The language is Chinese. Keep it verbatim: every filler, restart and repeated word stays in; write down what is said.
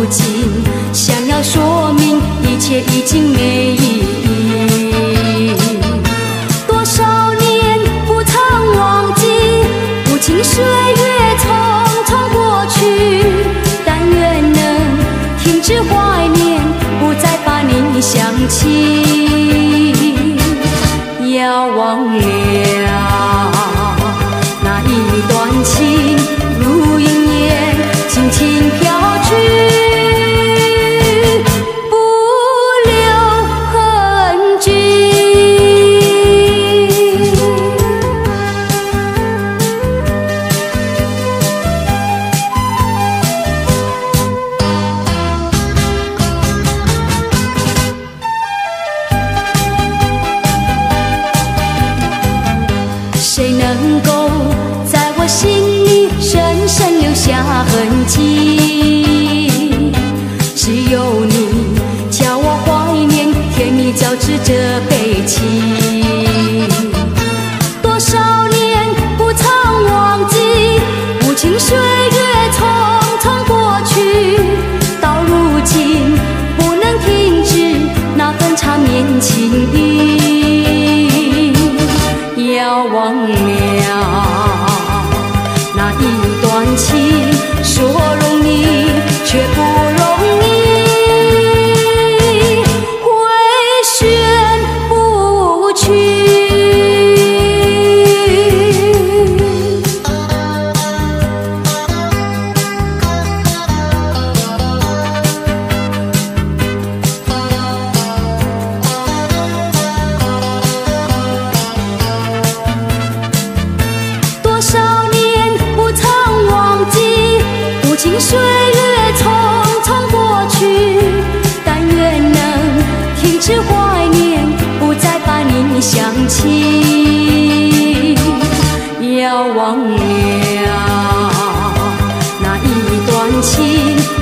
今想要说明，一切已经没意义。多少年不曾忘记，无情岁月匆匆过去，但愿能停止怀念，不再把你想起。要忘了那一段情，如云烟轻轻飘去，不留痕迹。谁能够在我心里深深留下痕迹？只有你叫我怀念，甜蜜交织着悲情。多少年不曾忘记，无情岁月匆匆过去，到如今不能停止那份缠绵情意。要忘了那一段情，说容易却不容易，回旋不去。多少年不曾忘记，无情岁月匆匆过去，但愿能停止怀念，不再把你想起。要忘了那一段情，